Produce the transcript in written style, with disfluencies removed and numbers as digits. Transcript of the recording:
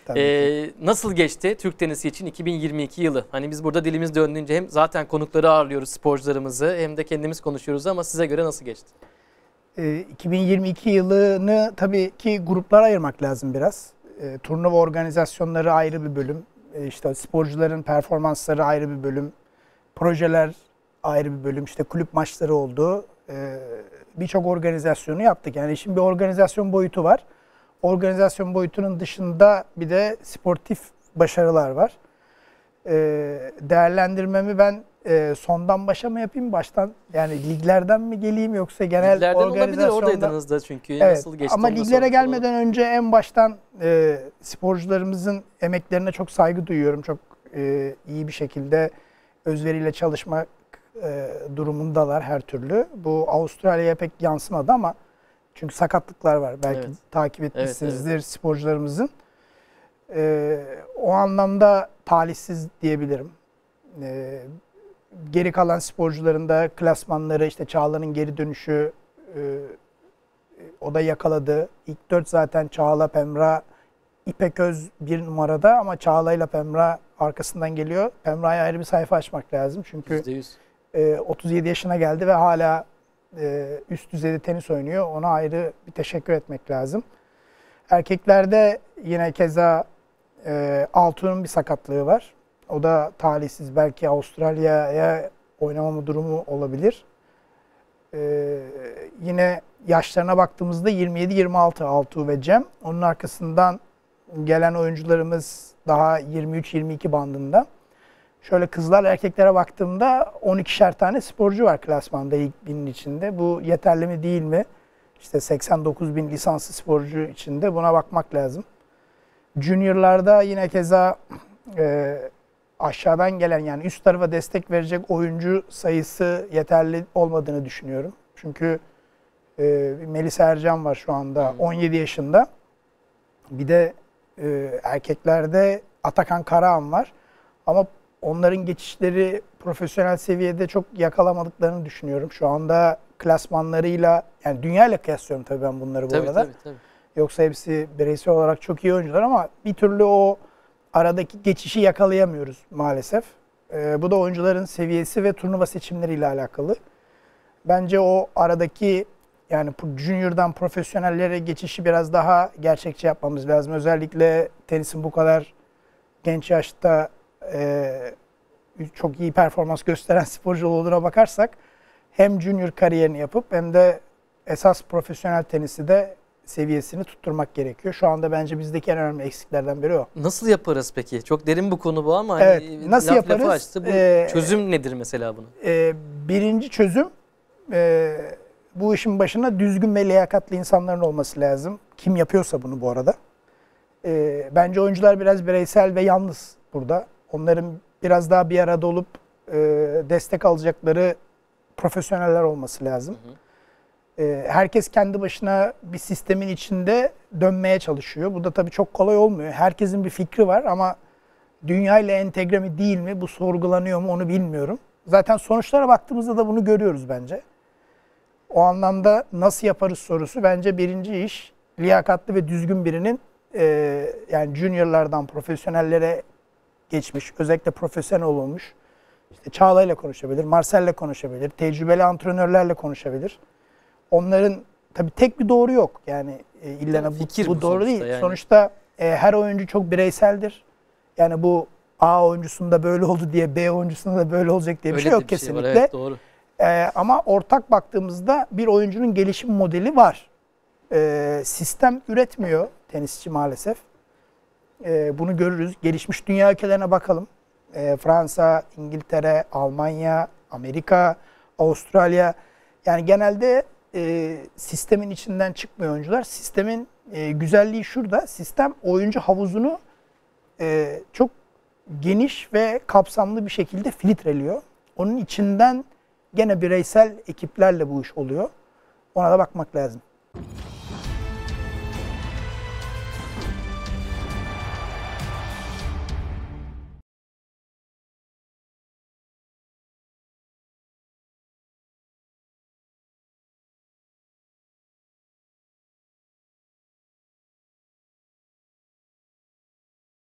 Nasıl geçti Türk tenisi için 2022 yılı? Hani biz burada dilimiz döndüğünce hem zaten konukları ağırlıyoruz, sporcularımızı, hem de kendimiz konuşuyoruz ama size göre nasıl geçti? 2022 yılını tabii ki gruplara ayırmak lazım biraz. Turnuva organizasyonları ayrı bir bölüm. İşte sporcuların performansları ayrı bir bölüm. Projeler ayrı bir bölüm. İşte kulüp maçları oldu. Birçok organizasyonu yaptık. Yani işin bir organizasyon boyutu var. Organizasyon boyutunun dışında bir de sportif başarılar var. Değerlendirmemi ben sondan başa mı yapayım, baştan, yani liglerden mi geleyim yoksa genel liglerden organizasyonda? olabilir, oradaydınız da çünkü. Evet, nasıl geçti? ama liglere gelmeden önce en baştan sporcularımızın emeklerine çok saygı duyuyorum. Çok iyi bir şekilde özveriyle çalışmak durumundalar her türlü. Bu Avustralya'ya pek yansımadı ama çünkü sakatlıklar var. Belki takip etmişsinizdir, evet. Sporcularımızın. O anlamda talihsiz diyebilirim. Geri kalan sporcuların da klasmanları, işte Çağla'nın geri dönüşü, o da yakaladı. İlk 4 zaten Çağla, Pemra, İpeköz bir numarada ama Çağla ile Pemra arkasından geliyor. Pemra'ya ayrı bir sayfa açmak lazım. Çünkü %100. 37 yaşına geldi ve hala üst düzeyde tenis oynuyor. Ona ayrı bir teşekkür etmek lazım. Erkeklerde yine keza Altuğ'un bir sakatlığı var. O da talihsiz. Belki Avustralya'ya oynamama durumu olabilir. Yine yaşlarına baktığımızda 27-26 Altuğ ve Cem. Onun arkasından gelen oyuncularımız daha 23-22 bandında. Şöyle kızlar erkeklere baktığımda 12'şer tane sporcu var klasmanda ilk binin içinde. Bu yeterli mi değil mi? İşte 89 bin lisanslı sporcu içinde, buna bakmak lazım. Junior'larda yine keza aşağıdan gelen, yani üst tarafa destek verecek oyuncu sayısı yeterli olmadığını düşünüyorum. Çünkü Melisa Ercan var şu anda 17 yaşında. Bir de erkeklerde Atakan Karahan var. Ama onların geçişleri profesyonel seviyede çok yakalamadıklarını düşünüyorum. Şu anda klasmanlarıyla, yani dünya ile kıyaslıyorum tabii ben bunları bu arada. Tabii. Yoksa hepsi bireysel olarak çok iyi oyuncular ama bir türlü o aradaki geçişi yakalayamıyoruz maalesef. Bu da oyuncuların seviyesi ve turnuva seçimleriyle alakalı. Bence o aradaki, yani junior'dan profesyonellere geçişi biraz daha gerçekçi yapmamız lazım. Özellikle tenisin bu kadar genç yaşta çok iyi performans gösteren sporcu olduğuna bakarsak hem junior kariyerini yapıp hem de esas profesyonel tenisi de seviyesini tutturmak gerekiyor. Şu anda bence bizdeki en önemli eksiklerden biri o. Nasıl yaparız peki? Çok derin bu konu bu ama evet, hani nasıl yaparız? Lafı açtı. Bu çözüm nedir mesela bunun? Birinci çözüm, bu işin başına düzgün ve liyakatli insanların olması lazım. Kim yapıyorsa bunu bu arada. Bence oyuncular biraz bireysel ve yalnız burada. Onların biraz daha bir arada olup destek alacakları profesyoneller olması lazım. Herkes kendi başına bir sistemin içinde dönmeye çalışıyor. Bu da tabii çok kolay olmuyor. Herkesin bir fikri var ama dünya ile entegre mi değil mi, bu sorgulanıyor mu onu bilmiyorum. Zaten sonuçlara baktığımızda da bunu görüyoruz bence. O anlamda nasıl yaparız sorusu bence birinci iş. Liyakatli ve düzgün birinin yani juniorlardan profesyonellere geçmiş, özellikle profesyonel olmuş. İşte Çağla ile konuşabilir, Marcel'le konuşabilir, tecrübeli antrenörlerle konuşabilir. Onların tabii tek bir doğru yok. Yani illa bu doğru değil. Yani. Sonuçta her oyuncu çok bireyseldir. Yani bu A oyuncusunda böyle oldu diye B oyuncusunda da böyle olacak diye bir şey yok kesinlikle. Şey var, evet, doğru. Ama ortak baktığımızda bir oyuncunun gelişim modeli var. Sistem üretmiyor tenisçi maalesef. Bunu görürüz. Gelişmiş dünya ülkelerine bakalım. Fransa, İngiltere, Almanya, Amerika, Avustralya. Yani genelde sistemin içinden çıkmıyor oyuncular. Sistemin güzelliği şurada. Sistem oyuncu havuzunu çok geniş ve kapsamlı bir şekilde filtreliyor. Onun içinden gene bireysel ekiplerle bu iş oluyor. Ona da bakmak lazım.